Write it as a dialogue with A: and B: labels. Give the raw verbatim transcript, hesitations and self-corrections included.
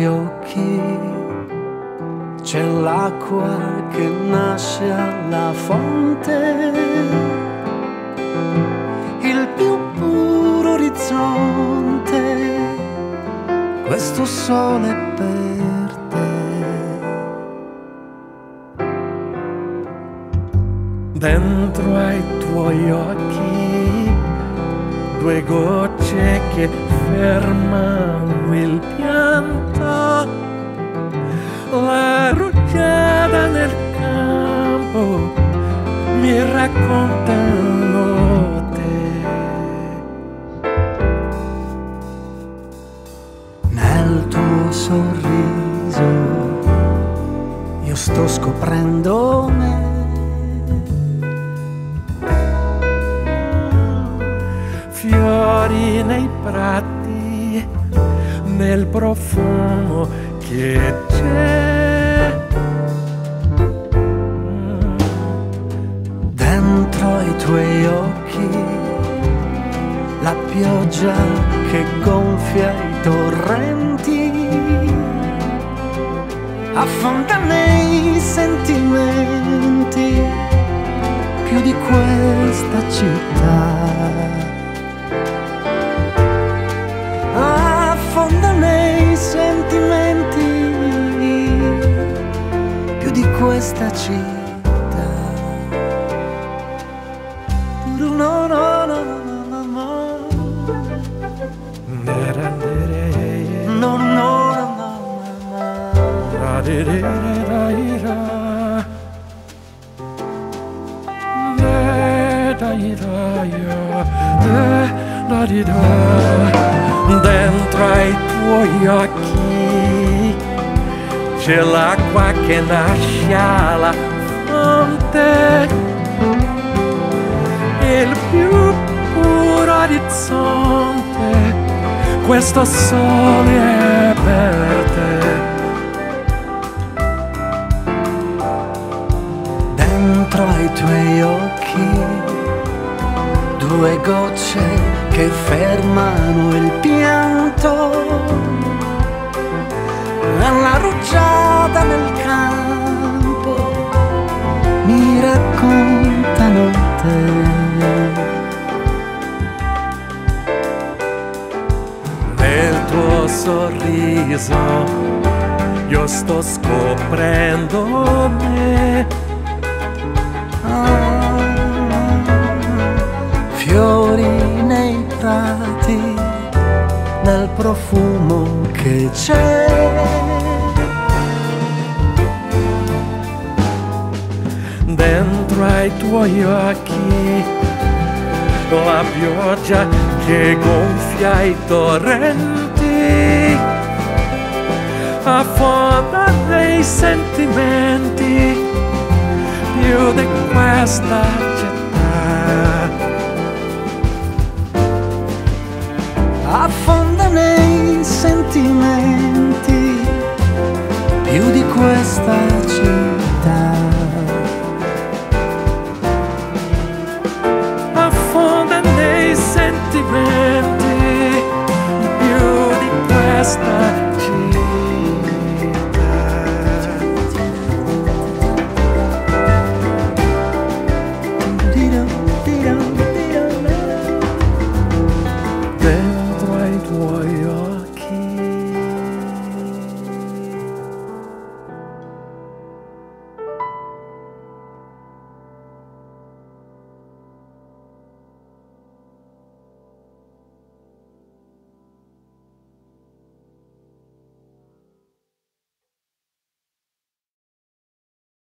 A: tuoi occhi c'è l'acqua che nasce alla fonte, il più puro orizzonte, questo sole è per te. Dentro ai tuoi occhi due gocce che fermano il pianto, la rugiada nel campo mi raccontano te. Nel tuo sorriso io sto scoprendo me, fiori nei prati, nel profumo che c'è dentro ai tuoi occhi, la pioggia che gonfia i torrenti, affonda nei sentimenti più di questa città. Affonda nei sentimenti più di questa città. No, no, no, no, no, no. No, no, no, no, dentro ai tuoi occhi c'è l'acqua che nasce alla fonte, il più puro orizzonte, questo sole è per te. Dentro ai tuoi occhi due gocce che fermano il pianto, la rugiada nel campo mi raccontano te. Nel tuo sorriso io sto scoprendo me, fiori nei prati, nel profumo che c'è dentro ai tuoi occhi, la pioggia che gonfia i torrenti, affonda nei sentimenti più di questa città. Affonda nei sentimenti più di questa città.